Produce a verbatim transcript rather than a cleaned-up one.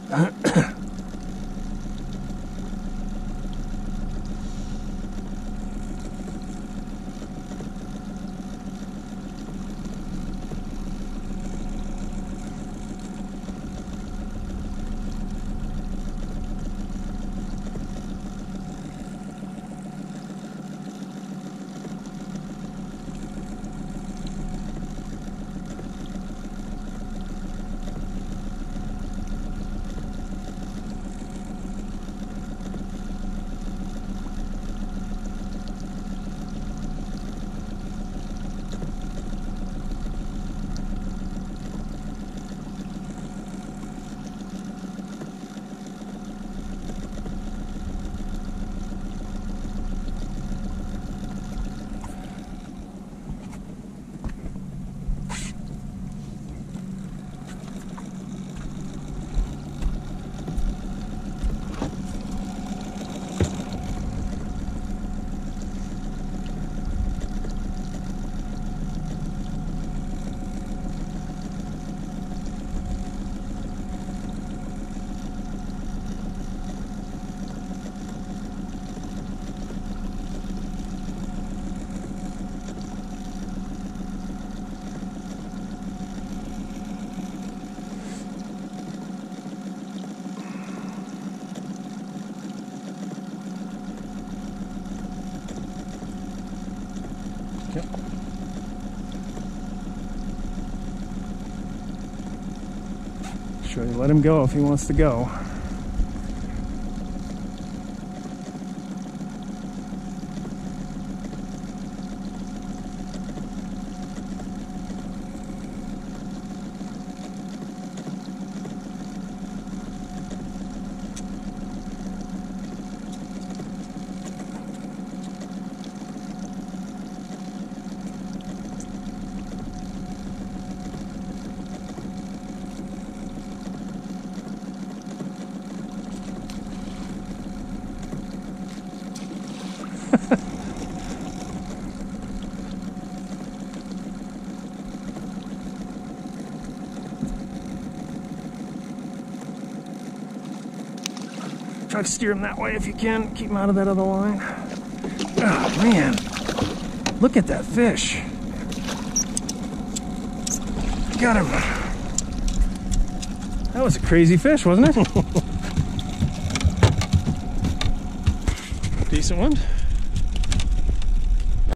Sure, you let him go if he wants to go. Try to steer him that way if you can. Keep him out of that other line. Oh, man. Look at that fish. Got him. That was a crazy fish, wasn't it? Decent one.